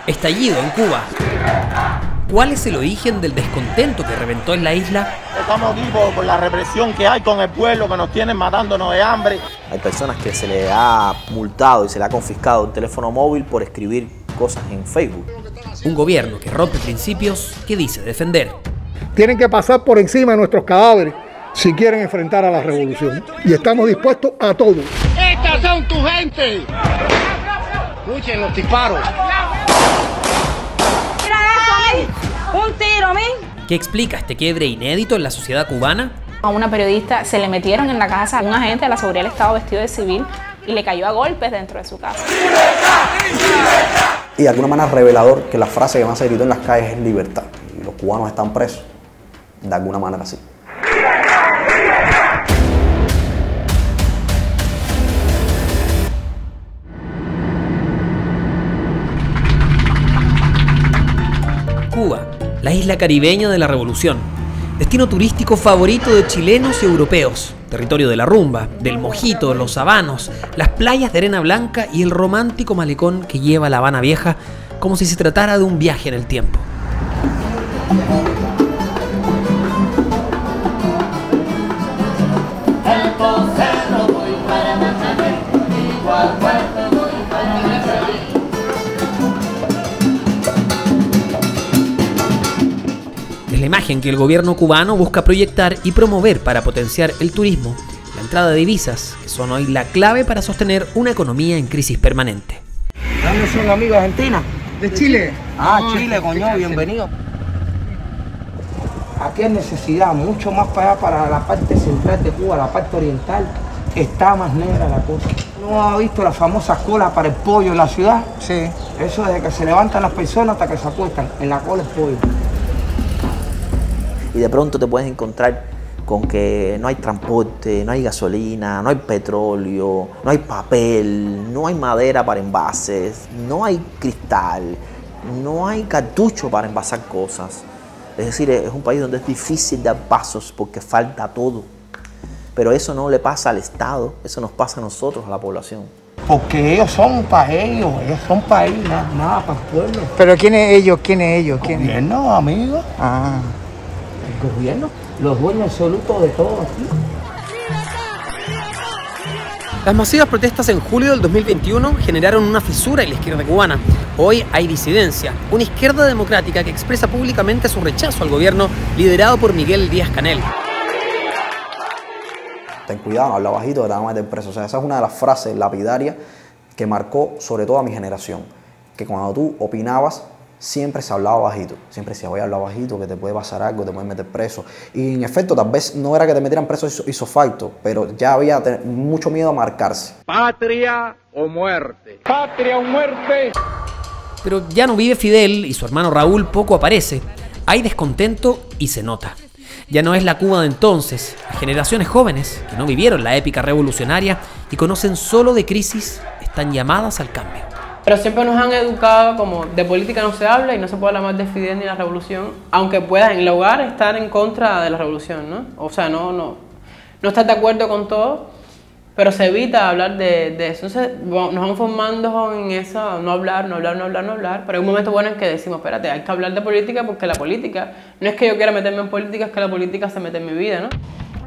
Estallido en Cuba. ¿Cuál es el origen del descontento que reventó en la isla? Estamos aquí por la represión que hay con el pueblo, que nos tienen matándonos de hambre. Hay personas que se le ha multado y se le ha confiscado un teléfono móvil por escribir cosas en Facebook. Un gobierno que rompe principios que dice defender. Tienen que pasar por encima de nuestros cadáveres si quieren enfrentar a la revolución. Y estamos dispuestos a todo. ¡Estas son tu gente! Escuchen los disparos. ¡Mira eso, men! ¡Un tiro, men! ¿Qué explica este quiebre inédito en la sociedad cubana? A una periodista se le metieron en la casa a un agente de la seguridad del Estado vestido de civil y le cayó a golpes dentro de su casa. Y de alguna manera revelador que la frase que más se gritó en las calles es libertad. Y los cubanos están presos, de alguna manera sí. Cuba, la isla caribeña de la revolución. Destino turístico favorito de chilenos y europeos. Territorio de la rumba, del mojito, los habanos, las playas de arena blanca y el romántico malecón que lleva a La Habana Vieja como si se tratara de un viaje en el tiempo. Es la imagen que el gobierno cubano busca proyectar y promover para potenciar el turismo, la entrada de divisas, que son hoy la clave para sostener una economía en crisis permanente. ¿Dónde son amigos argentinos? ¿De Chile? Chile, coño, bienvenido. Aquí hay necesidad, mucho más para allá, para la parte central de Cuba, la parte oriental, está más negra la cosa. ¿No ha visto las famosas colas para el pollo en la ciudad? Sí. Eso desde que se levantan las personas hasta que se acuestan, en la cola el pollo. Y de pronto te puedes encontrar con que no hay transporte, no hay gasolina, no hay petróleo, no hay papel, no hay madera para envases, no hay cristal, no hay cartucho para envasar cosas. Es decir, es un país donde es difícil dar pasos porque falta todo. Pero eso no le pasa al Estado, eso nos pasa a nosotros, a la población. Porque ellos son para ellos son para ellos, nada para el pueblo. ¿Pero quién es ellos? ¿Quién es ellos? ¿Quién es? Gobierno, amigo. Ah. El gobierno, los dueños absolutos de todo aquí. Las masivas protestas en julio del 2021 generaron una fisura en la izquierda cubana. Hoy hay disidencia, una izquierda democrática que expresa públicamente su rechazo al gobierno liderado por Miguel Díaz-Canel. Ten cuidado, no habla bajito que te van a meter preso. O sea, esa es una de las frases lapidarias que marcó sobre todo a mi generación. Que cuando tú opinabas, siempre se hablaba bajito. Siempre decía, voy a hablar bajito, que te puede pasar algo, te pueden meter preso. Y en efecto, tal vez no era que te metieran preso hizo facto, pero ya había mucho miedo a marcarse. Patria o muerte. Patria o muerte. Pero ya no vive Fidel y su hermano Raúl poco aparece. Hay descontento y se nota. Ya no es la Cuba de entonces. Las generaciones jóvenes, que no vivieron la épica revolucionaria y conocen solo de crisis, están llamadas al cambio. Pero siempre nos han educado como de política no se habla y no se puede hablar más de Fidel ni la revolución, aunque puedas en el hogar estar en contra de la revolución, ¿no? O sea, no estás de acuerdo con todo, pero se evita hablar de eso. Entonces nos vamos formando en eso, no hablar, pero hay un momento bueno en que decimos, espérate, hay que hablar de política porque la política, no es que yo quiera meterme en política, es que la política se mete en mi vida, ¿no?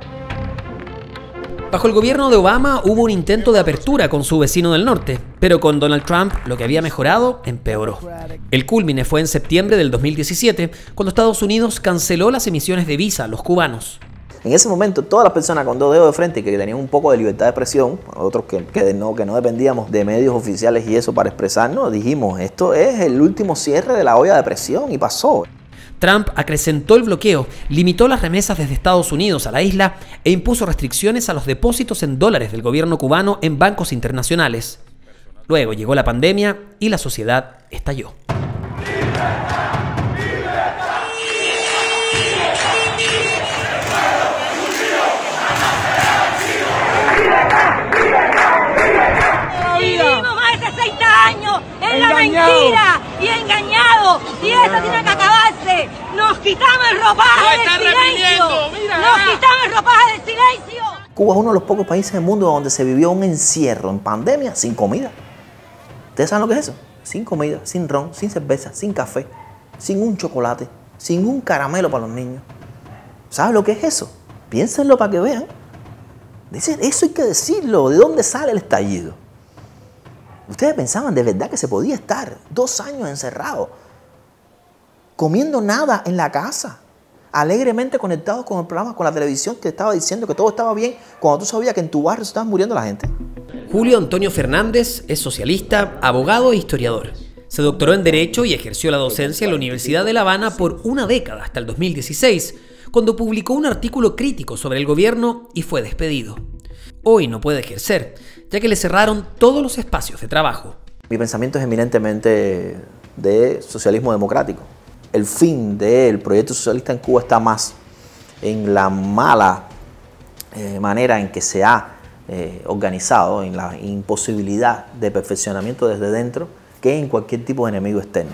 Bajo el gobierno de Obama hubo un intento de apertura con su vecino del norte, pero con Donald Trump lo que había mejorado empeoró. El cúlmine fue en septiembre del 2017, cuando Estados Unidos canceló las emisiones de visa a los cubanos. En ese momento, todas las personas con dos dedos de frente que tenían un poco de libertad de expresión, otros que no dependíamos de medios oficiales y eso para expresarnos, dijimos, esto es el último cierre de la olla de presión y pasó. Trump acrecentó el bloqueo, limitó las remesas desde Estados Unidos a la isla e impuso restricciones a los depósitos en dólares del gobierno cubano en bancos internacionales. Luego llegó la pandemia y la sociedad estalló. Vivimos más de 60 años en la mentira y engañados, y esto tiene que acabarse. Nos quitamos el ropaje del silencio. Nos quitamos el ropaje del silencio. Cuba es uno de los pocos países del mundo donde se vivió un encierro en pandemia sin comida. ¿Ustedes saben lo que es eso? sin comida, sin ron, sin cerveza, sin café, sin un chocolate, sin un caramelo para los niños. ¿Sabes lo que es eso? Piénsenlo para que vean. Dicen, eso hay que decirlo. ¿De dónde sale el estallido? Ustedes pensaban de verdad que se podía estar 2 años encerrado, comiendo nada en la casa, alegremente conectados con el programa, con la televisión que estaba diciendo que todo estaba bien, cuando tú sabías que en tu barrio se estaban muriendo la gente? Julio Antonio Fernández es socialista, abogado e historiador. Se doctoró en Derecho y ejerció la docencia en la Universidad de La Habana por una década, hasta el 2016, cuando publicó un artículo crítico sobre el gobierno y fue despedido. Hoy no puede ejercer, ya que le cerraron todos los espacios de trabajo. Mi pensamiento es eminentemente de socialismo democrático. El fin del proyecto socialista en Cuba está más en la mala manera en que se ha organizado, en la imposibilidad de perfeccionamiento desde dentro, que en cualquier tipo de enemigo externo.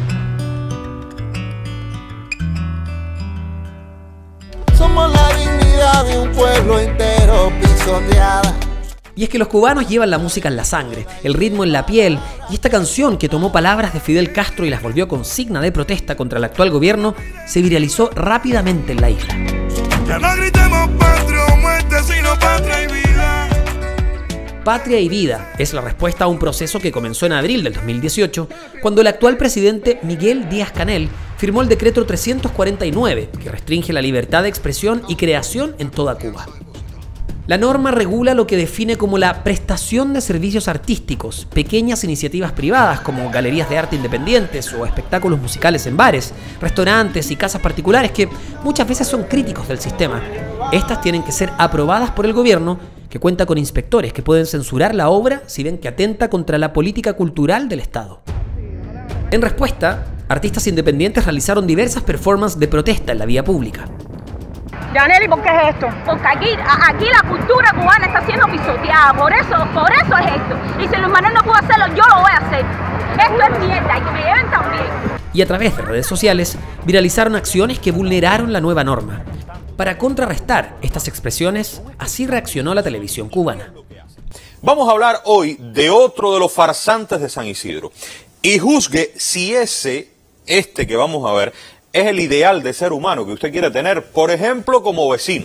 Somos la dignidad de un pueblo entero pisoteada. Y es que los cubanos llevan la música en la sangre, el ritmo en la piel, y esta canción, que tomó palabras de Fidel Castro y las volvió consigna de protesta contra el actual gobierno, se viralizó rápidamente en la isla. Ya no gritemos patria o muerte, sino patria y vida. Patria y vida es la respuesta a un proceso que comenzó en abril del 2018, cuando el actual presidente Miguel Díaz-Canel firmó el decreto 349, que restringe la libertad de expresión y creación en toda Cuba. La norma regula lo que define como la prestación de servicios artísticos, pequeñas iniciativas privadas como galerías de arte independientes o espectáculos musicales en bares, restaurantes y casas particulares que muchas veces son críticos del sistema. Estas tienen que ser aprobadas por el gobierno, que cuenta con inspectores que pueden censurar la obra si ven que atenta contra la política cultural del Estado. En respuesta, artistas independientes realizaron diversas performances de protesta en la vía pública. Yaneli, ¿por qué es esto? Porque aquí la cultura cubana está siendo pisoteada, por eso es esto. Y si Luis Manuel no pudo hacerlo, yo lo voy a hacer. Esto es mierda y que me lleven también. Y a través de redes sociales viralizaron acciones que vulneraron la nueva norma. Para contrarrestar estas expresiones, así reaccionó la televisión cubana. Vamos a hablar hoy de otro de los farsantes de San Isidro. Y juzgue si este que vamos a ver, es el ideal de ser humano que usted quiere tener, por ejemplo, como vecino.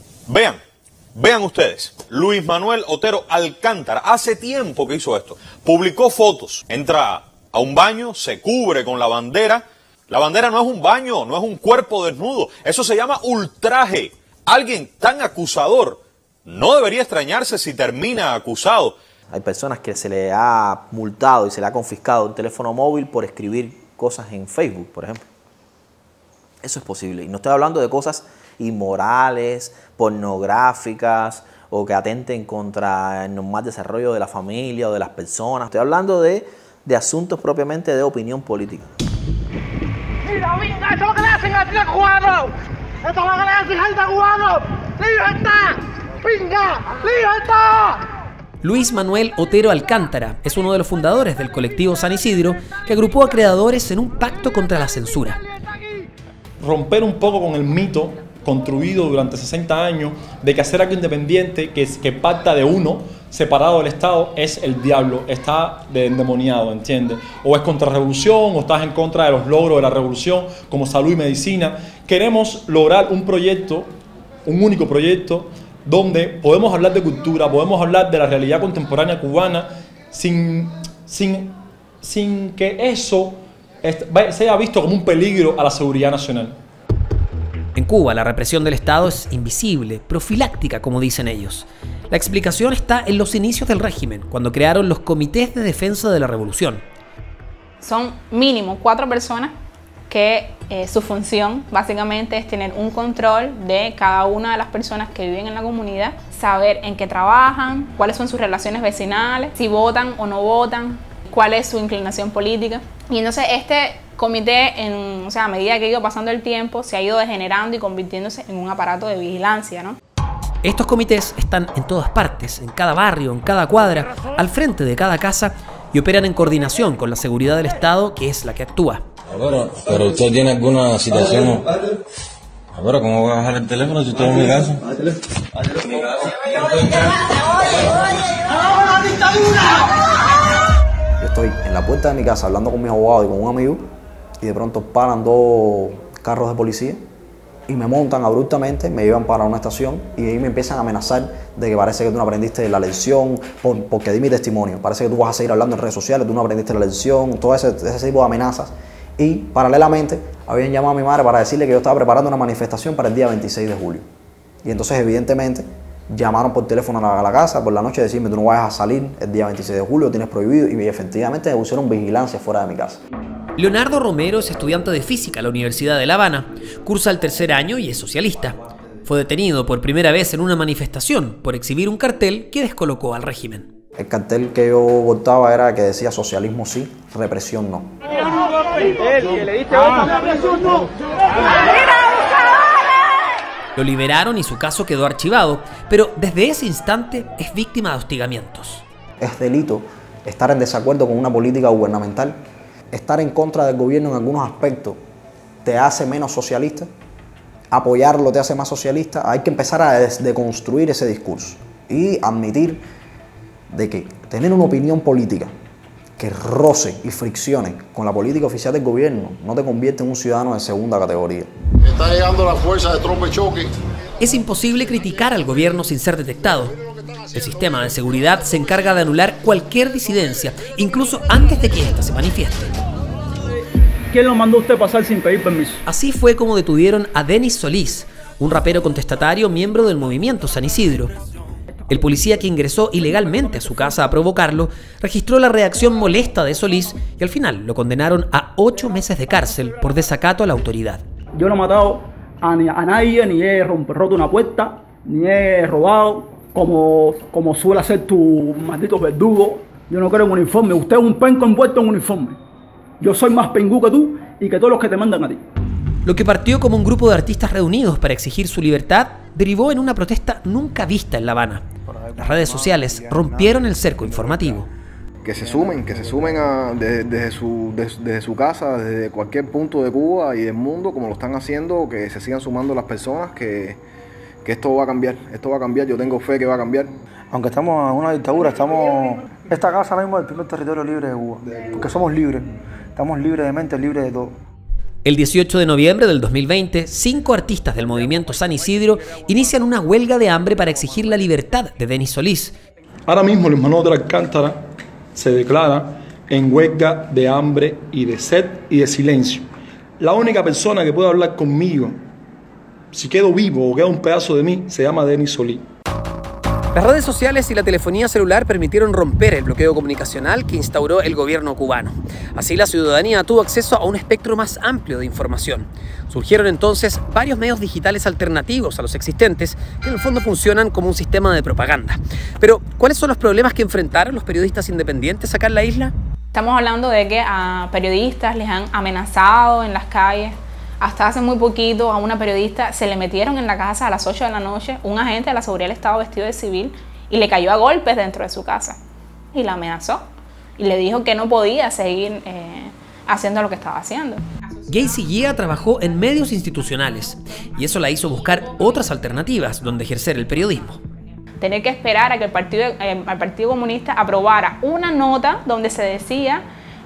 Vean ustedes, Luis Manuel Otero Alcántara, hace tiempo que hizo esto. Publicó fotos, entra a un baño, se cubre con la bandera. La bandera no es un baño, no es un cuerpo desnudo. Eso se llama ultraje. Alguien tan acusador no debería extrañarse si termina acusado. Hay personas que se le ha multado y se le ha confiscado un teléfono móvil por escribir cosas en Facebook, por ejemplo. Eso es posible. Y no estoy hablando de cosas inmorales, pornográficas o que atenten contra el normal desarrollo de la familia o de las personas. Estoy hablando de asuntos propiamente de opinión política. ¡Mira, venga! ¡Esto es lo que le hacen al tío cubano! ¡Esto es lo que le hacen al tío cubano! ¡Libertad! ¡Venga! ¡Libertad! Luis Manuel Otero Alcántara es uno de los fundadores del colectivo San Isidro, que agrupó a creadores en un pacto contra la censura. Romper un poco con el mito construido durante 60 años de que hacer algo independiente, que pacta de uno, separado del Estado, es el diablo, está endemoniado, ¿entiendes? O es contra la revolución, o estás en contra de los logros de la revolución, como salud y medicina. Queremos lograr un proyecto, un único proyecto, donde podemos hablar de cultura, podemos hablar de la realidad contemporánea cubana, sin que eso sea visto como un peligro a la seguridad nacional. En Cuba, la represión del Estado es invisible, profiláctica, como dicen ellos. La explicación está en los inicios del régimen, cuando crearon los comités de defensa de la revolución. Son mínimo 4 personas que su función básicamente es tener un control de cada una de las personas que viven en la comunidad, saber en qué trabajan, cuáles son sus relaciones vecinales, si votan o no votan, cuál es su inclinación política. Y entonces este comité, a medida que ha ido pasando el tiempo, se ha ido degenerando y convirtiéndose en un aparato de vigilancia, ¿no? Estos comités están en todas partes, en cada barrio, en cada cuadra, al frente de cada casa, y operan en coordinación con la seguridad del Estado, que es la que actúa. Pero usted tiene alguna situación. ¿Cómo voy a bajar el teléfono si estoy en mi casa? Yo Estoy en la puerta de mi casa hablando con mis abogados y con un amigo y de pronto paran 2 carros de policía y me montan abruptamente, me llevan para una estación y ahí me empiezan a amenazar de que parece que tú no aprendiste la lección porque di mi testimonio, parece que tú vas a seguir hablando en redes sociales, tú no aprendiste la lección, todo ese tipo de amenazas. Y paralelamente habían llamado a mi madre para decirle que yo estaba preparando una manifestación para el día 26 de julio. Y entonces evidentemente llamaron por teléfono a la casa por la noche a decirme tú no vayas a salir el día 26 de julio, tienes prohibido, y efectivamente me pusieron vigilancia fuera de mi casa. Leonardo Romero es estudiante de física en la Universidad de La Habana, cursa el 3er año y es socialista. Fue detenido por primera vez en una manifestación por exhibir un cartel que descolocó al régimen. El cartel que yo portaba era que decía socialismo sí, represión no. Lo liberaron y su caso quedó archivado, pero desde ese instante es víctima de hostigamientos. Es delito estar en desacuerdo con una política gubernamental. Estar en contra del gobierno en algunos aspectos te hace menos socialista. Apoyarlo te hace más socialista. Hay que empezar a deconstruir ese discurso y admitir de que tener una opinión política que roce y friccione con la política oficial del gobierno no te convierte en un ciudadano de segunda categoría. Está llegando la fuerza de tropa y choque. Es imposible criticar al gobierno sin ser detectado. El sistema de seguridad se encarga de anular cualquier disidencia, incluso antes de que ésta se manifieste. ¿Quién lo mandó a usted pasar sin pedir permiso? Así fue como detuvieron a Denis Solís, un rapero contestatario miembro del movimiento San Isidro. El policía que ingresó ilegalmente a su casa a provocarlo registró la reacción molesta de Solís y al final lo condenaron a 8 meses de cárcel por desacato a la autoridad. Yo no he matado a nadie, ni he roto una puerta, ni he robado, como suele hacer tu maldito verdugo. Yo no creo en uniforme. Usted es un penco envuelto en uniforme. Yo soy más pengú que tú y que todos los que te mandan a ti. Lo que partió como un grupo de artistas reunidos para exigir su libertad derivó en una protesta nunca vista en La Habana. Las redes sociales rompieron el cerco informativo. Que se sumen desde su casa, desde cualquier punto de Cuba y del mundo, como lo están haciendo, que se sigan sumando las personas, que esto va a cambiar, yo tengo fe que va a cambiar. Aunque estamos en una dictadura, esta casa ahora mismo es el primer territorio libre de Cuba, porque somos libres, estamos libres de mente, libres de todo. El 18 de noviembre del 2020, 5 artistas del movimiento San Isidro inician una huelga de hambre para exigir la libertad de Denis Solís. Ahora mismo Luis Manuel de la Alcántara se declara en huelga de hambre y de sed y de silencio. La única persona que puede hablar conmigo, si quedo vivo o queda un pedazo de mí, se llama Denis Solís. Las redes sociales y la telefonía celular permitieron romper el bloqueo comunicacional que instauró el gobierno cubano. Así la ciudadanía tuvo acceso a un espectro más amplio de información. Surgieron entonces varios medios digitales alternativos a los existentes que en el fondo funcionan como un sistema de propaganda. Pero, ¿cuáles son los problemas que enfrentaron los periodistas independientes acá en la isla? Estamos hablando de que a periodistas les han amenazado en las calles. Hasta hace muy poquito a una periodista se le metieron en la casa a las 8 de la noche un agente de la seguridad del Estado vestido de civil y le cayó a golpes dentro de su casa y la amenazó y le dijo que no podía seguir haciendo lo que estaba haciendo. Gacy Guía trabajó en medios institucionales y eso la hizo buscar otras alternativas donde ejercer el periodismo. Tener que esperar a que el Partido Comunista aprobara una nota donde se decía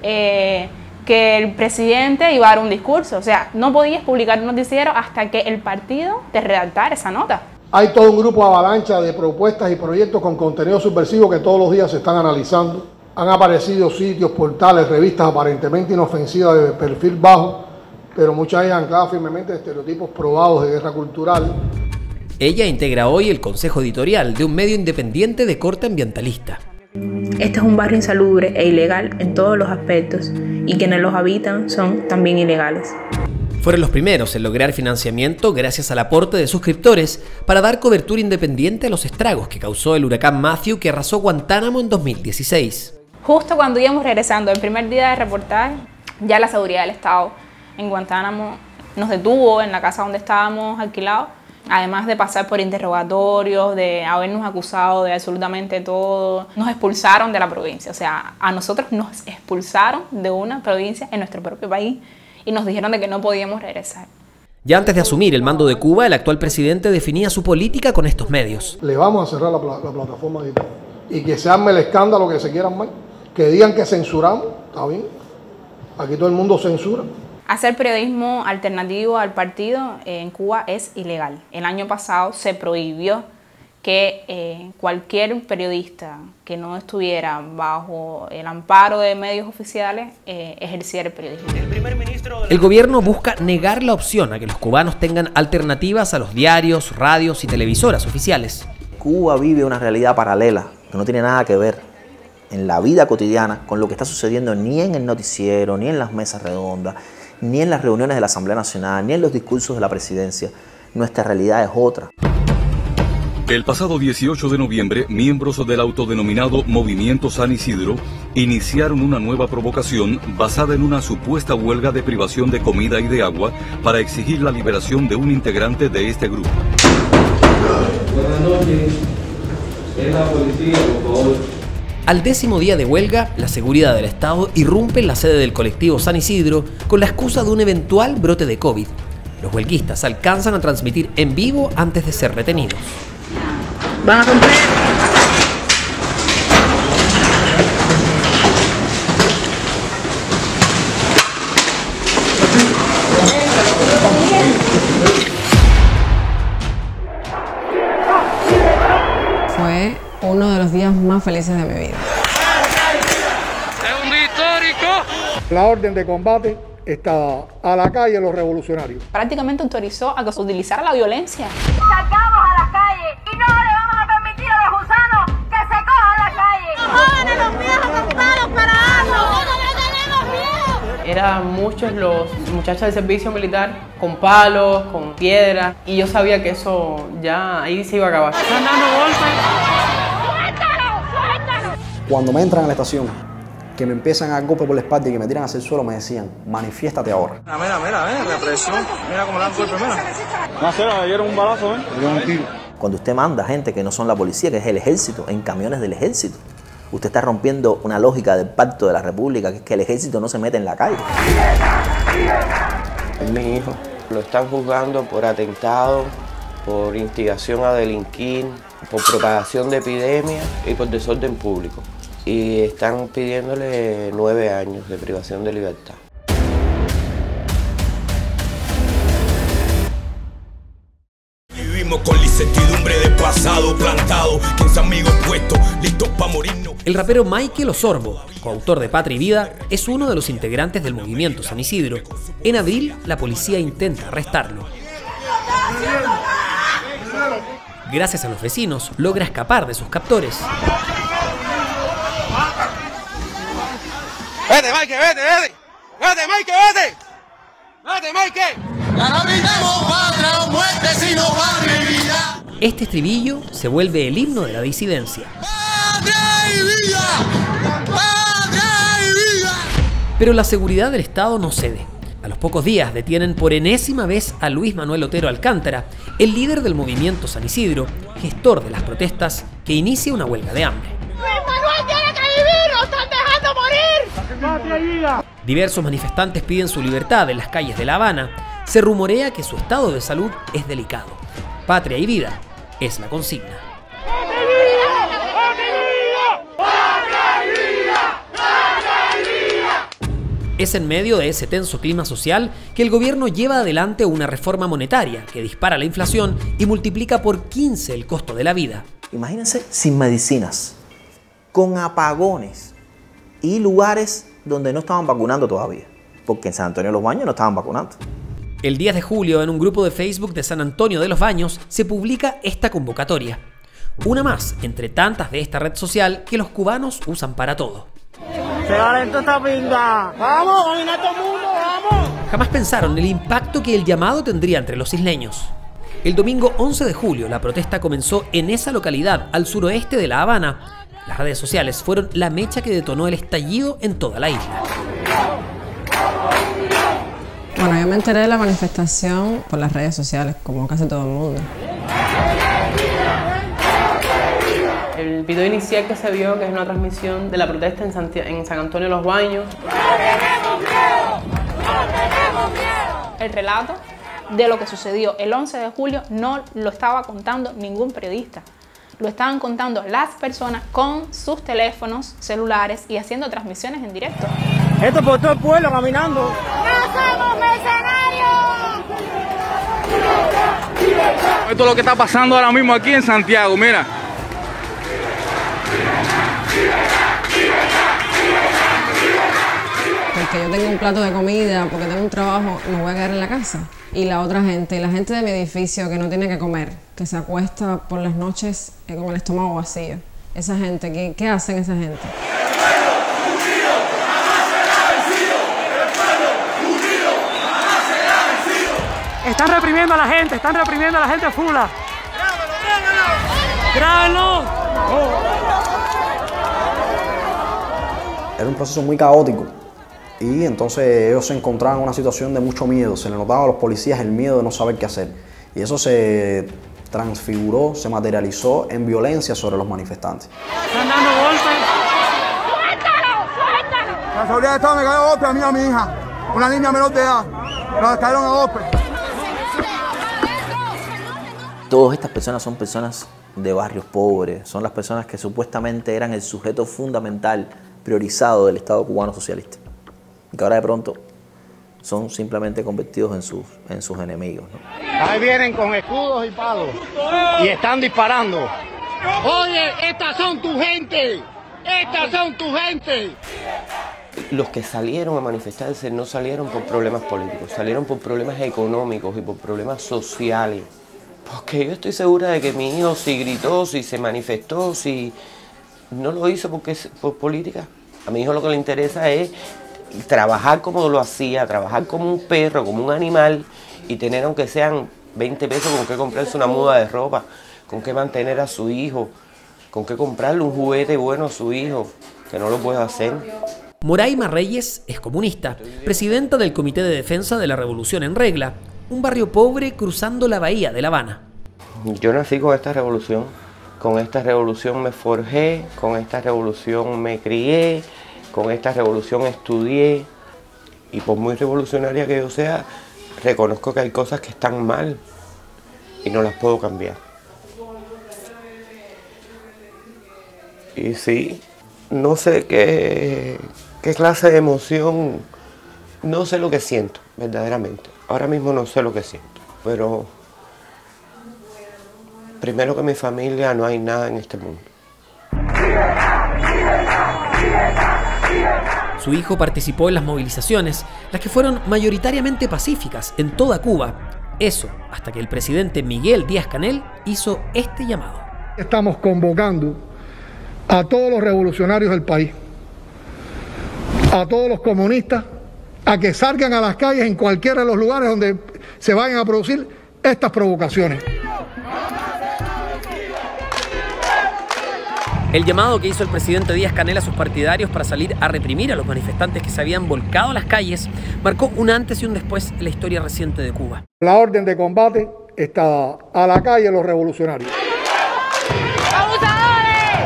que el presidente iba a dar un discurso. O sea, no podías publicar un noticiero hasta que el partido te redactara esa nota. Hay todo un grupo avalancha de propuestas y proyectos con contenido subversivo que todos los días se están analizando. Han aparecido sitios, portales, revistas aparentemente inofensivas de perfil bajo, pero muchas de ellas ancladas firmemente en estereotipos probados de guerra cultural. Ella integra hoy el consejo editorial de un medio independiente de corte ambientalista. Este es un barrio insalubre e ilegal en todos los aspectos y quienes los habitan son también ilegales. Fueron los primeros en lograr financiamiento gracias al aporte de suscriptores para dar cobertura independiente a los estragos que causó el huracán Matthew que arrasó Guantánamo en 2016. Justo cuando íbamos regresando el primer día de reportaje, ya la seguridad del Estado en Guantánamo nos detuvo en la casa donde estábamos alquilados. Además de pasar por interrogatorios, de habernos acusado de absolutamente todo, nos expulsaron de la provincia. O sea, a nosotros nos expulsaron de una provincia en nuestro propio país y nos dijeron de que no podíamos regresar. Ya antes de asumir el mando de Cuba, el actual presidente definía su política con estos medios. Le vamos a cerrar la plataforma digital y que se arme el escándalo que se quiera armar Que digan que censuramos, está bien. Aquí todo el mundo censura. Hacer periodismo alternativo al partido en Cuba es ilegal. El año pasado se prohibió que cualquier periodista que no estuviera bajo el amparo de medios oficiales ejerciera el periodismo. El gobierno busca negar la opción a que los cubanos tengan alternativas a los diarios, radios y televisoras oficiales. Cuba vive una realidad paralela que no tiene nada que ver en la vida cotidiana con lo que está sucediendo ni en el noticiero, ni en las mesas redondas, ni en las reuniones de la Asamblea Nacional, ni en los discursos de la presidencia. Nuestra realidad es otra. El pasado 18 de noviembre, miembros del autodenominado Movimiento San Isidro iniciaron una nueva provocación basada en una supuesta huelga de privación de comida y de agua para exigir la liberación de un integrante de este grupo. Buenas noches, es la policía, por favor. Al 10º día de huelga, la seguridad del Estado irrumpe en la sede del colectivo San Isidro con la excusa de un eventual brote de COVID. Los huelguistas alcanzan a transmitir en vivo antes de ser retenidos. ¿Van a romper? Fue uno de los días más felices de mi vida. ¡Es un día histórico! La orden de combate está a la calle los revolucionarios. Prácticamente autorizó a que se utilizara la violencia. Salgamos a la calle y no le vamos a permitir a los gusanos que se cojan la calle. Los jóvenes, los viejos, ocupados para algo. ¡Nosotros no tenemos miedo! Eran muchos los muchachos del servicio militar con palos, con piedras, y yo sabía que eso ya ahí se iba a acabar. ¡Están dando golpes! ¡Suéltalo! ¡Suéltalo! Cuando me entran a la estación, que me empiezan a dar golpe por la espalda y que me tiran hacia el suelo, me decían, manifiéstate ahora. Mira, represión. Mira cómo le dan golpe, mira. No sé, me dieron un balazo, ¿eh? Me dieron un tiro. Cuando usted manda gente que no son la policía, que es el ejército, en camiones del ejército, usted está rompiendo una lógica del Pacto de la República, que es que el ejército no se mete en la calle. Es mi hijo. Lo están juzgando por atentado, por instigación a delinquir, por propagación de epidemia y por desorden público. Y están pidiéndole 9 años de privación de libertad. Vivimos con la incertidumbre de pasado plantado, 15 amigos puestos, listos para morirnos. El rapero Michael Osorbo, coautor de Patria y Vida, es uno de los integrantes del movimiento San Isidro. En abril, la policía intenta arrestarlo. Gracias a los vecinos, logra escapar de sus captores. ¡Vete, Mike, vete! ¡Vete, Mike, vete! ¡Vete, Mike! ¡Ya no gritamos patria o muerte, sino patria y vida! Este estribillo se vuelve el himno de la disidencia. ¡Patria y vida! ¡Patria y vida! Pero la seguridad del Estado no cede. A los pocos días detienen por enésima vez a Luis Manuel Otero Alcántara, el líder del movimiento San Isidro, gestor de las protestas que inicia una huelga de hambre. ¡Luis Manuel tiene que vivir! ¡Lo están dejando morir! ¡Patria y vida! Diversos manifestantes piden su libertad en las calles de La Habana. Se rumorea que su estado de salud es delicado. Patria y vida es la consigna. Es en medio de ese tenso clima social que el gobierno lleva adelante una reforma monetaria que dispara la inflación y multiplica por 15 el costo de la vida. Imagínense sin medicinas, con apagones y lugares donde no estaban vacunando todavía, porque en San Antonio de los Baños no estaban vacunando. El 10 de julio, en un grupo de Facebook de San Antonio de los Baños, se publica esta convocatoria. Una más entre tantas de esta red social que los cubanos usan para todo. ¡Se va lento esta pinga! ¡Vamos, camina todo el mundo, vamos! Jamás pensaron el impacto que el llamado tendría entre los isleños. El domingo 11 de julio, la protesta comenzó en esa localidad al suroeste de La Habana. Las redes sociales fueron la mecha que detonó el estallido en toda la isla. Bueno, yo me enteré de la manifestación por las redes sociales, como casi todo el mundo. El video inicial que se vio, que es una transmisión de la protesta en San Antonio de los Baños. El relato de lo que sucedió el 11 de julio no lo estaba contando ningún periodista. lo estaban contando las personas con sus teléfonos celulares y haciendo transmisiones en directo. Esto por todo el pueblo caminando. ¡No somos mercenarios! Esto es lo que está pasando ahora mismo aquí en Santiago, mira. Porque yo tengo un plato de comida, porque tengo un trabajo, me voy a quedar en la casa. Y la otra gente, la gente de mi edificio que no tiene que comer, que se acuesta por las noches con el estómago vacío. Esa gente, ¿qué hacen esa gente? Están reprimiendo a la gente fula. ¡Grábenlo! Era un proceso muy caótico y entonces ellos se encontraban en una situación de mucho miedo. Se le notaba a los policías el miedo de no saber qué hacer. Y eso se transfiguró, se materializó en violencia sobre los manifestantes. Están dando golpes. La seguridad de Estado me cayó a golpe a mí y a mi hija, una niña menor de edad. Nos cayeron a golpe. Todas estas personas son personas de barrios pobres, son las personas que supuestamente eran el sujeto fundamental, priorizado del Estado cubano socialista. Y que ahora de pronto son simplemente convertidos en sus enemigos, ¿no? Ahí vienen con escudos y palos y están disparando. Oye, estas son tu gente. Estas son tu gente. Los que salieron a manifestarse no salieron por problemas políticos, salieron por problemas económicos y por problemas sociales. Porque yo estoy segura de que mi hijo si gritó, si se manifestó, si no lo hizo por política. A mi hijo lo que le interesa es trabajar como lo hacía, trabajar como un perro, como un animal y tener aunque sean 20 pesos con qué comprarse una muda de ropa, con qué mantener a su hijo, con qué comprarle un juguete bueno a su hijo, que no lo puede hacer. Moraima Reyes es comunista, presidenta del Comité de Defensa de la Revolución en Regla, un barrio pobre cruzando la bahía de La Habana. Yo nací con esta revolución me forjé, con esta revolución me crié, con esta revolución estudié y por muy revolucionaria que yo sea, reconozco que hay cosas que están mal y no las puedo cambiar. Y sí, no sé qué clase de emoción, no sé lo que siento verdaderamente. Ahora mismo no sé lo que siento, pero primero que mi familia no hay nada en este mundo. Su hijo participó en las movilizaciones, las que fueron mayoritariamente pacíficas en toda Cuba. Eso, hasta que el presidente Miguel Díaz-Canel hizo este llamado. Estamos convocando a todos los revolucionarios del país, a todos los comunistas, a que salgan a las calles en cualquiera de los lugares donde se vayan a producir estas provocaciones. El llamado que hizo el presidente Díaz-Canel a sus partidarios para salir a reprimir a los manifestantes que se habían volcado a las calles marcó un antes y un después en la historia reciente de Cuba. La orden de combate está a la calle los revolucionarios. ¡Abusadores!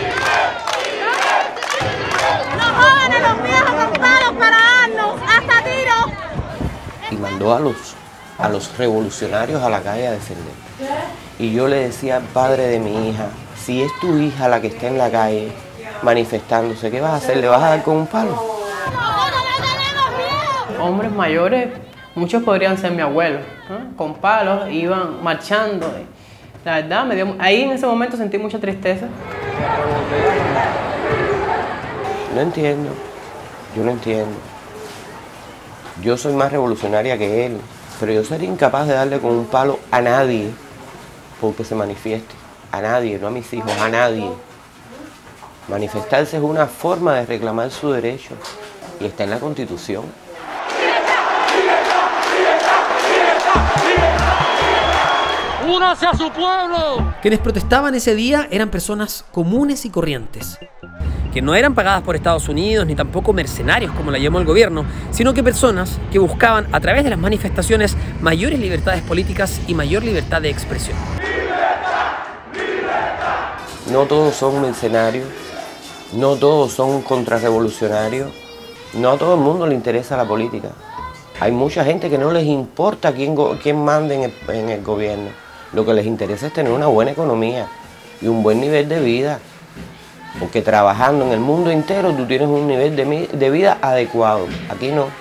¡Los jóvenes, los viejos con palos para darnos hasta tiros! Y mandó a los revolucionarios a la calle a defender. Y yo le decía, padre de mi hija, si es tu hija la que está en la calle manifestándose, ¿qué vas a hacer? ¿Le vas a dar con un palo? Hombres mayores, muchos podrían ser mi abuelo, ¿no? Con palos, iban marchando. La verdad, ahí en ese momento sentí mucha tristeza. No entiendo, yo no entiendo. Yo soy más revolucionaria que él, pero yo sería incapaz de darle con un palo a nadie porque se manifieste. A nadie, no a mis hijos, a nadie. Manifestarse es una forma de reclamar su derecho y está en la Constitución. ¡Únase a su pueblo! Quienes protestaban ese día eran personas comunes y corrientes, que no eran pagadas por Estados Unidos ni tampoco mercenarios como la llamó el gobierno, sino que personas que buscaban a través de las manifestaciones mayores libertades políticas y mayor libertad de expresión. No todos son mercenarios, no todos son contrarrevolucionarios, no a todo el mundo le interesa la política. Hay mucha gente que no les importa quién mande en el gobierno. Lo que les interesa es tener una buena economía, y un buen nivel de vida. Porque trabajando en el mundo entero tú tienes un nivel de vida adecuado. Aquí no.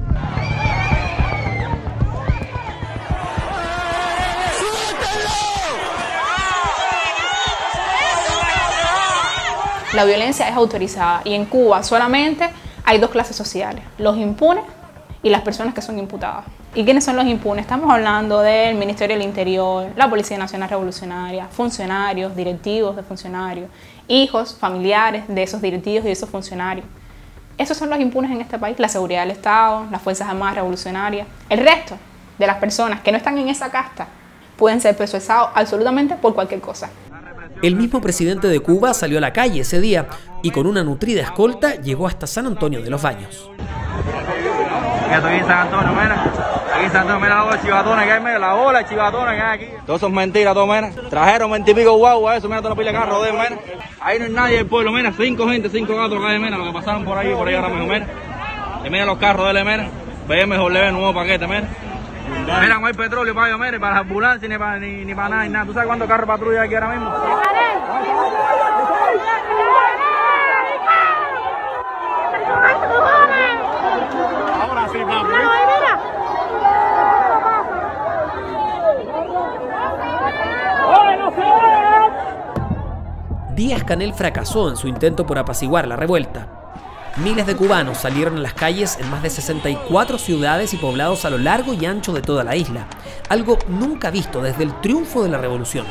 La violencia es autorizada y en Cuba solamente hay dos clases sociales, los impunes y las personas que son imputadas. ¿Y quiénes son los impunes? Estamos hablando del Ministerio del Interior, la Policía Nacional Revolucionaria, funcionarios, directivos de funcionarios, hijos, familiares de esos directivos y de esos funcionarios. Esos son los impunes en este país, la seguridad del Estado, las Fuerzas Armadas Revolucionarias. El resto de las personas que no están en esa casta pueden ser procesados absolutamente por cualquier cosa. El mismo presidente de Cuba salió a la calle ese día y con una nutrida escolta llegó hasta San Antonio de los Baños. Estoy en San Antonio, mira. Aquí en San Antonio, mira la ola de chivatones que hay, mira, la ola de chivatones que hay aquí. Todo eso es mentira, todo, mira. Trajeron 20 y pico guagua, eso, mira, toda la pila de carro de mira. Ahí no hay nadie del pueblo, mira, 5 gente, 5 gatos que hay, mira, lo que pasaron por ahí ahora mismo, mira. Y mira los carros de él, mira. BMW, nuevo paquete, mira. Mira, no hay petróleo para ellos, mira, para las ambulancias ni para nada, ni nada. ¿Tú sabes cuántos carros patrulla hay aquí ahora mismo? Ahora sí, papi. Díaz-Canel fracasó en su intento por apaciguar la revuelta. Miles de cubanos salieron a las calles en más de 64 ciudades y poblados a lo largo y ancho de toda la isla, algo nunca visto desde el triunfo de la revolución.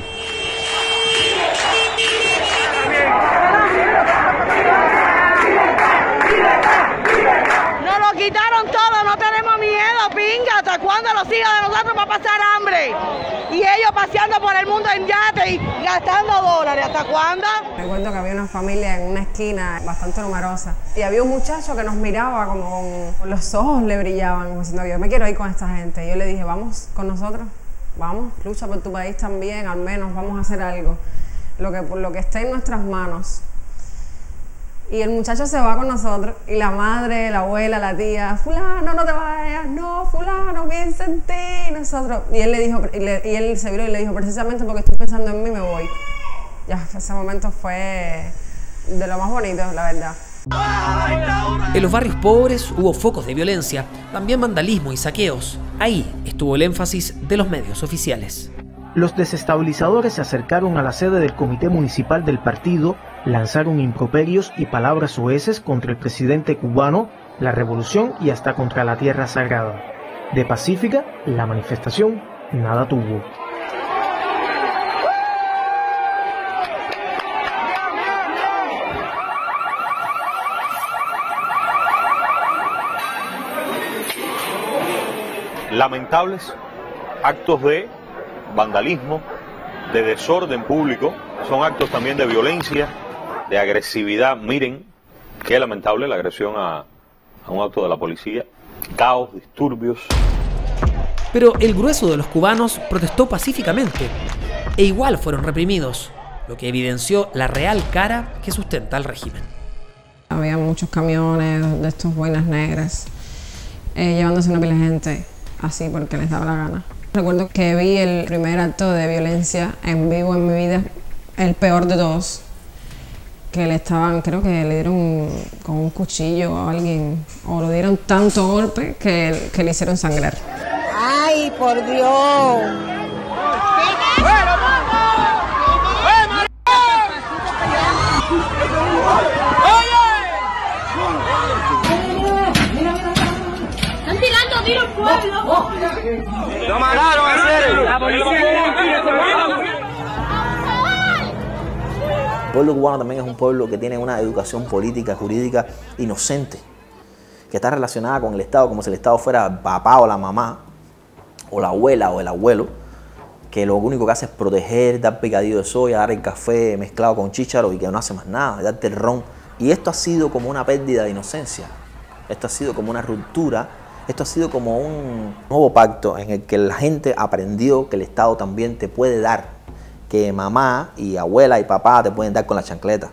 Nos lo quitaron todo, no tenemos miedo, pinga. ¿Hasta cuándo los hijos de nosotros van a pasar hambre? Y ellos paseando por el mundo en yate y gastando dólares. ¿Hasta cuándo? Recuerdo que había una familia en una esquina bastante numerosa y había un muchacho que nos miraba como con los ojos le brillaban, como diciendo, yo me quiero ir con esta gente. Y yo le dije, vamos con nosotros, vamos, lucha por tu país también, al menos vamos a hacer algo, por lo que esté en nuestras manos. Y el muchacho se va con nosotros y la madre, la abuela, la tía, fulano, no te vayas, no, fulano, piensa en ti, nosotros. Y él le dijo, y él se viró y le dijo, precisamente porque estoy pensando en mí me voy. Ya, ese momento fue de lo más bonito, la verdad. En los barrios pobres hubo focos de violencia, también vandalismo y saqueos. Ahí estuvo el énfasis de los medios oficiales. Los desestabilizadores se acercaron a la sede del comité municipal del partido, lanzaron improperios y palabras soeces contra el presidente cubano, la revolución y hasta contra la tierra sagrada. De pacífica, la manifestación nada tuvo. Lamentables actos de vandalismo, de desorden público, son actos también de violencia, de agresividad. Miren qué lamentable la agresión a un acto de la policía, caos, disturbios. Pero el grueso de los cubanos protestó pacíficamente e igual fueron reprimidos, lo que evidenció la real cara que sustenta el régimen. Había muchos camiones de estos boinas negras llevándose una pila de gente así porque les daba la gana. Recuerdo que vi el primer acto de violencia en vivo en mi vida, el peor de todos, que le estaban, creo que le dieron con un cuchillo a alguien, o le dieron tanto golpe que le hicieron sangrar. ¡Ay, por Dios! ¡Están tirando tiros al pueblo! ¡Lo mataron a serio! ¡La policía! El pueblo cubano también es un pueblo que tiene una educación política, jurídica inocente, que está relacionada con el Estado como si el Estado fuera el papá o la mamá, o la abuela o el abuelo, que lo único que hace es proteger, dar picadillo de soya, dar el café mezclado con chícharo y que no hace más nada, darte el ron. Y esto ha sido como una pérdida de inocencia, esto ha sido como una ruptura, esto ha sido como un nuevo pacto en el que la gente aprendió que el Estado también te puede dar, que mamá y abuela y papá te pueden dar con la chancleta.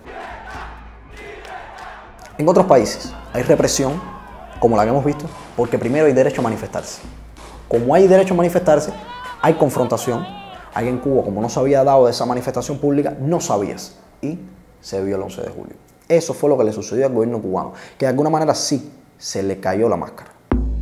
En otros países hay represión, como la que hemos visto, porque primero hay derecho a manifestarse. Como hay derecho a manifestarse, hay confrontación, Aquí en Cuba, como no se había dado de esa manifestación pública, no sabías. Y se vio el 11 de julio. Eso fue lo que le sucedió al gobierno cubano, que de alguna manera sí se le cayó la máscara.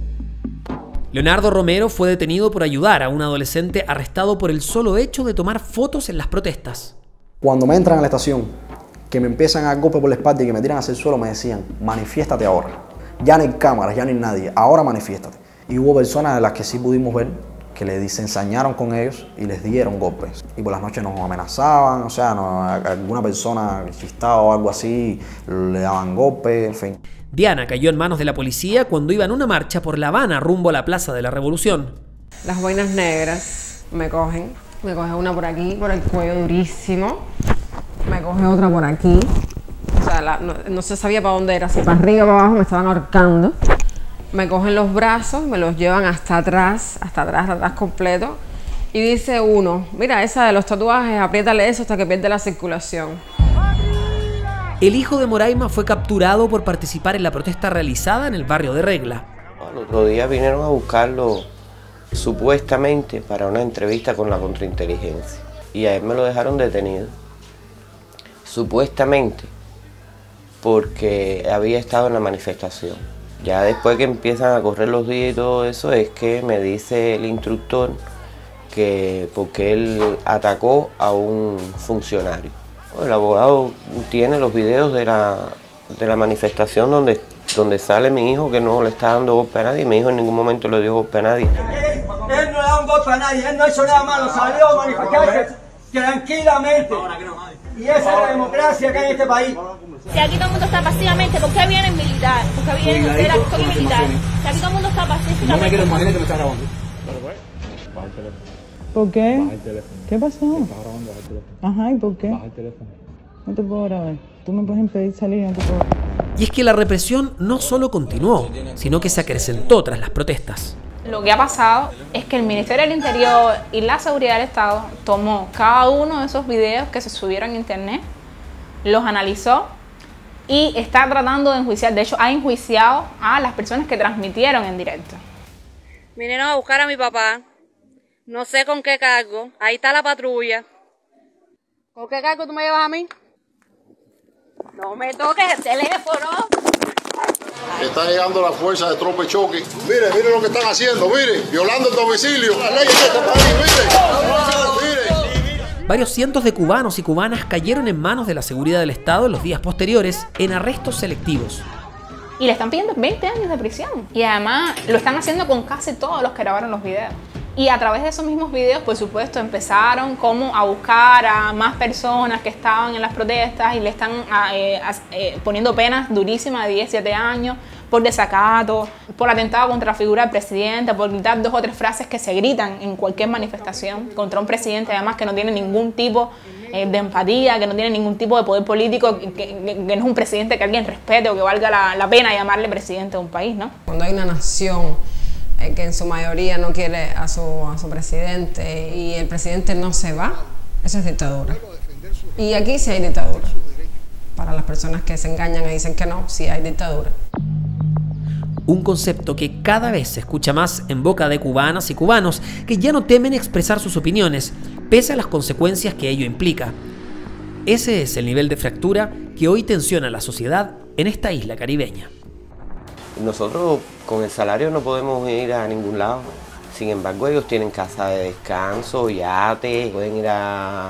Leonardo Romero fue detenido por ayudar a un adolescente arrestado por el solo hecho de tomar fotos en las protestas. Cuando me entran a la estación, que me empiezan a dar golpe por la espalda y que me tiran hacia el suelo, me decían, manifiéstate ahora. Ya no hay cámaras, ya no hay nadie, ahora manifiéstate. Y hubo personas de las que sí pudimos ver que se ensañaron con ellos y les dieron golpes. Y por las noches nos amenazaban, o sea, alguna persona chistaba o algo así, le daban golpes, en fin. Diana cayó en manos de la policía cuando iba en una marcha por La Habana rumbo a la Plaza de la Revolución. Las boinas negras me coge una por aquí, por el cuello durísimo, me coge otra por aquí, o sea, no se sabía para dónde era, si para arriba o para abajo, me estaban ahorcando. Me cogen los brazos, me los llevan hasta atrás completo. Y dice uno, mira, esa de los tatuajes, apriétale eso hasta que pierde la circulación. El hijo de Moraima fue capturado por participar en la protesta realizada en el barrio de Regla. El otro día vinieron a buscarlo supuestamente para una entrevista con la contrainteligencia. Y a él me lo dejaron detenido. Supuestamente porque había estado en la manifestación. Ya después que empiezan a correr los días y todo eso, es que me dice el instructor que porque él atacó a un funcionario. El abogado tiene los videos de la manifestación donde sale mi hijo que no le está dando golpe a nadie. Mi hijo en ningún momento le dio golpe a nadie. Él no le da un golpe a nadie, él no ha hecho nada malo, salió a manifestarse tranquilamente. Y esa es la democracia que hay en este país. Si aquí todo el mundo está pasivamente, ¿por qué vienen militares? ¿Por qué vienen militares? Si aquí todo el mundo está pacíficamente. No me quiero imaginar que me está grabando. Baja el teléfono. ¿Por qué? Baja el teléfono. ¿Qué pasó? Me está grabando, baja el teléfono. Ajá, ¿y por qué? Baja el teléfono. No te puedo grabar. Tú me puedes impedir salir, no te puedo. Y es que la represión no solo continuó, sino que se acrecentó tras las protestas. Lo que ha pasado es que el Ministerio del Interior y la Seguridad del Estado tomó cada uno de esos videos que se subieron a internet, los analizó y está tratando de enjuiciar. De hecho, ha enjuiciado a las personas que transmitieron en directo. Vinieron a buscar a mi papá, no sé con qué cargo, ahí está la patrulla. ¿Con qué cargo tú me llevas a mí? No me toques el teléfono. Está llegando la fuerza de tropa y choque. Mire, mire lo que están haciendo, mire, violando el domicilio. Las leyes de este país, mire. Varios cientos de cubanos y cubanas cayeron en manos de la seguridad del Estado en los días posteriores en arrestos selectivos. Y le están pidiendo 20 años de prisión. Y además lo están haciendo con casi todos los que grabaron los videos. Y a través de esos mismos videos, por supuesto, empezaron como a buscar a más personas que estaban en las protestas y le están poniendo penas durísimas de 17 años por desacato, por atentado contra la figura del presidente, por gritar 2 o 3 frases que se gritan en cualquier manifestación contra un presidente, además que no tiene ningún tipo de empatía, que no tiene ningún tipo de poder político, que no es un presidente que alguien respete o que valga la pena llamarle presidente de un país, ¿no? Cuando hay una nación que en su mayoría no quiere a su presidente y el presidente no se va, eso es dictadura. Y aquí sí hay dictadura. Para las personas que se engañan y dicen que no, sí hay dictadura. Un concepto que cada vez se escucha más en boca de cubanas y cubanos que ya no temen expresar sus opiniones, pese a las consecuencias que ello implica. Ese es el nivel de fractura que hoy tensiona la sociedad en esta isla caribeña. Nosotros con el salario no podemos ir a ningún lado. Sin embargo, ellos tienen casa de descanso, yates, pueden ir a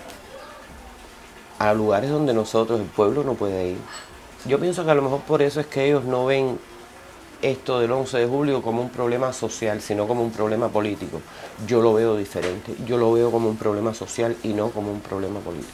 lugares donde nosotros, el pueblo, no puede ir. Yo pienso que a lo mejor por eso es que ellos no ven esto del 11 de julio como un problema social, sino como un problema político. Yo lo veo diferente. Yo lo veo como un problema social y no como un problema político.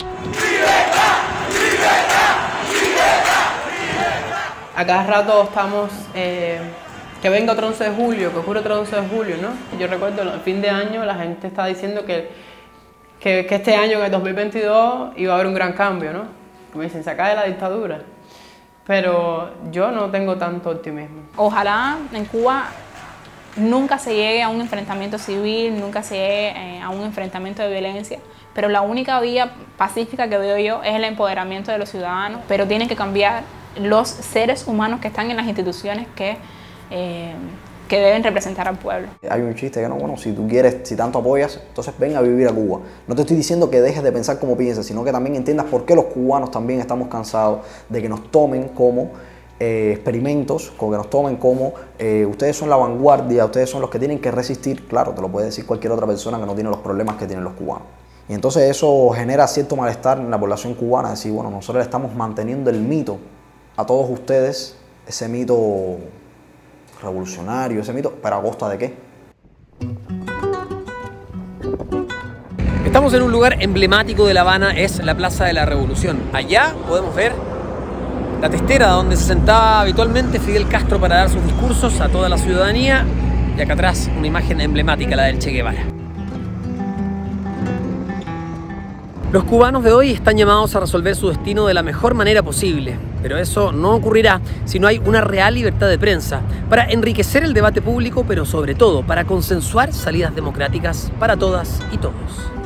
A cada rato estamos, que venga otro 11 de julio, que ocurre otro 11 de julio, ¿no? Yo recuerdo el fin de año la gente está diciendo que este año, en el 2022, iba a haber un gran cambio, ¿no? Como dicen, se acabe la dictadura. Pero yo no tengo tanto optimismo. Ojalá en Cuba nunca se llegue a un enfrentamiento civil, nunca se llegue a un enfrentamiento de violencia, pero la única vía pacífica que veo yo es el empoderamiento de los ciudadanos, pero tienen que cambiar los seres humanos que están en las instituciones que que deben representar al pueblo. Hay un chiste que no, bueno, si tú quieres, si tanto apoyas, entonces ven a vivir a Cuba. No te estoy diciendo que dejes de pensar como piensas, sino que también entiendas por qué los cubanos también estamos cansados de que nos tomen como experimentos, que nos tomen como ustedes son la vanguardia, ustedes son los que tienen que resistir. Claro, te lo puede decir cualquier otra persona que no tiene los problemas que tienen los cubanos. Y entonces eso genera cierto malestar en la población cubana, decir, bueno, nosotros le estamos manteniendo el mito a todos ustedes, ese mito revolucionario, ese mito, pero ¿a costa de qué? Estamos en un lugar emblemático de La Habana, es la Plaza de la Revolución. Allá podemos ver la testera donde se sentaba habitualmente Fidel Castro para dar sus discursos a toda la ciudadanía, y acá atrás una imagen emblemática, la del Che Guevara. Los cubanos de hoy están llamados a resolver su destino de la mejor manera posible, pero eso no ocurrirá si no hay una real libertad de prensa para enriquecer el debate público, pero sobre todo para consensuar salidas democráticas para todas y todos.